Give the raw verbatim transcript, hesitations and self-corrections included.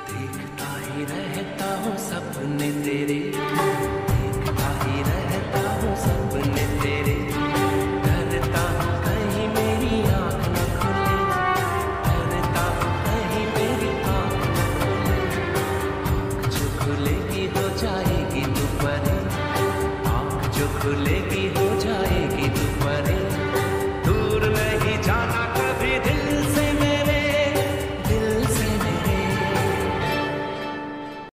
देखता ही रहता हूँ सपने तेरे, देखता ही रहता हूँ सपने तेरे। डरता हूँ कहीं मेरी आँख न खुले, डरता हूँ कहीं मेरी आँख न खुले। आँख जो खुलेगी हो जाएगी तू परे, आँख जो खुलेगी हो